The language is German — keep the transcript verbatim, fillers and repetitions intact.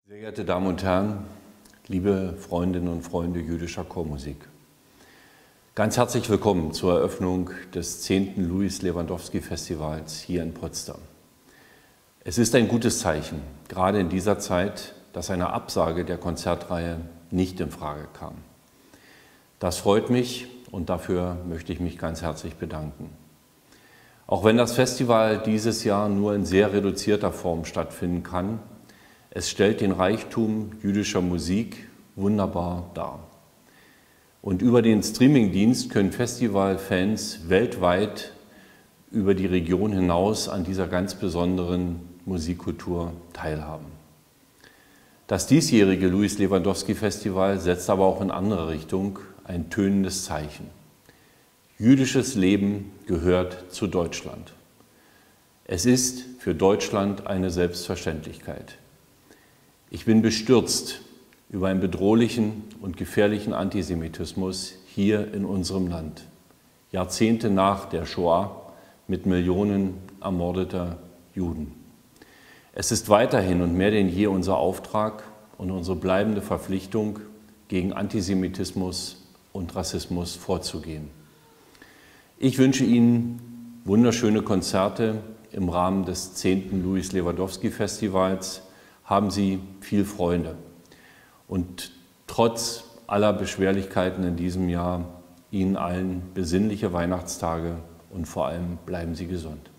Sehr geehrte Damen und Herren, liebe Freundinnen und Freunde jüdischer Chormusik. Ganz herzlich willkommen zur Eröffnung des zehnten Louis Lewandowski Festivals hier in Potsdam. Es ist ein gutes Zeichen, gerade in dieser Zeit, dass eine Absage der Konzertreihe nicht in Frage kam. Das freut mich und dafür möchte ich mich ganz herzlich bedanken. Auch wenn das Festival dieses Jahr nur in sehr reduzierter Form stattfinden kann, es stellt den Reichtum jüdischer Musik wunderbar dar. Und über den Streamingdienst können Festivalfans weltweit über die Region hinaus an dieser ganz besonderen Musikkultur teilhaben. Das diesjährige Louis Lewandowski Festival setzt aber auch in andere Richtung ein tönendes Zeichen. Jüdisches Leben gehört zu Deutschland. Es ist für Deutschland eine Selbstverständlichkeit. Ich bin bestürzt über einen bedrohlichen und gefährlichen Antisemitismus hier in unserem Land, Jahrzehnte nach der Shoah mit Millionen ermordeter Juden. Es ist weiterhin und mehr denn je unser Auftrag und unsere bleibende Verpflichtung, gegen Antisemitismus und Rassismus vorzugehen. Ich wünsche Ihnen wunderschöne Konzerte im Rahmen des zehnten Louis Lewandowski Festivals. Haben Sie viel Freude und trotz aller Beschwerlichkeiten in diesem Jahr Ihnen allen besinnliche Weihnachtstage und vor allem bleiben Sie gesund.